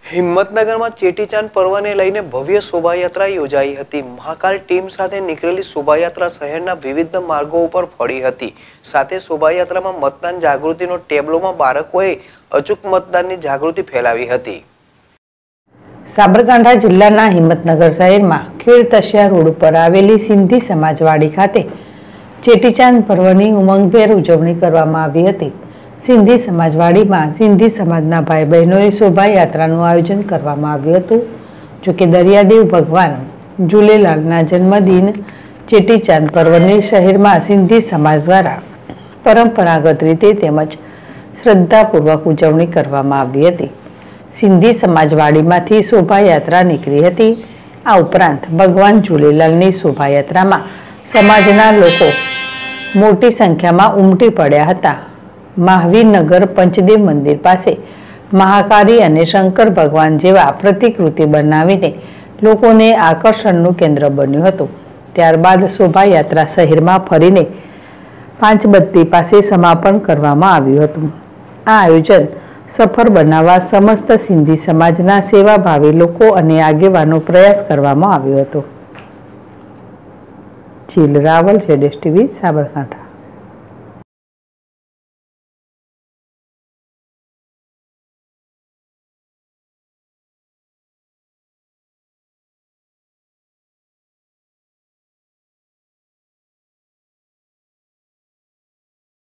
હિંમતનગરમાં ચેટીચાંદ પર્વને લઈને ભવ્ય શોભાયાત્રા યોજાઈ હતી। મહાકાલ ટીમ સાથે નીકળેલી શોભાયાત્રા શહેરના વિવિધ માર્ગો ઉપર ફરી હતી। સાથે શોભાયાત્રામાં મતદાન જાગૃતિનો ટેબ્લોમાં બાળકોએ અચૂક મતદાનની જાગૃતિ ફેલાવી હતી। સાબરકાંઠા જિલ્લાના હિંમતનગર શહેરમાં ખેડ તસિયા રોડ ઉપર આવેલી સિંધી સમાજવાડી ખાતે ચેટીચાંદ પર્વની ઉમંગભેર ઉજવણી કરવામાં આવી હતી। સિંધી સમાજવાડીમાં સિંધી સમાજના ભાઈ બહેનોએ શોભાયાત્રાનું આયોજન કરવામાં આવ્યું હતું। જોકે દરિયાદેવ ભગવાન ઝૂલેલાલના જન્મદિન ચેટીચાંદ પર્વની શહેરમાં સિંધી સમાજ દ્વારા પરંપરાગત રીતે તેમજ શ્રદ્ધાપૂર્વક ઉજવણી કરવામાં આવી હતી। સિંધી સમાજવાડીમાંથી શોભાયાત્રા નીકળી હતી। આ ઉપરાંત ભગવાન ઝૂલેલાલની શોભાયાત્રામાં સમાજના લોકો મોટી સંખ્યામાં ઉમટી પડ્યા હતા। મહાવીરનગર પંચદેવ મંદિર પાસે મહાકાળી અને શંકર ભગવાન જેવા પ્રતિકૃતિ બનાવીને લોકોને આકર્ષણનું કેન્દ્ર બન્યું હતું। ત્યારબાદ શોભાયાત્રા શહેરમાં ફરીને પાંચબત્તી પાસે સમાપન કરવામાં આવ્યું હતું। આ આયોજન સફળ બનાવવા સમસ્ત સિંધી સમાજના સેવાભાવી લોકો અને આગેવાનો પ્રયાસ કરવામાં આવ્યો હતો। જીલ રાવલ, ZSTV, સાબરકાંઠા।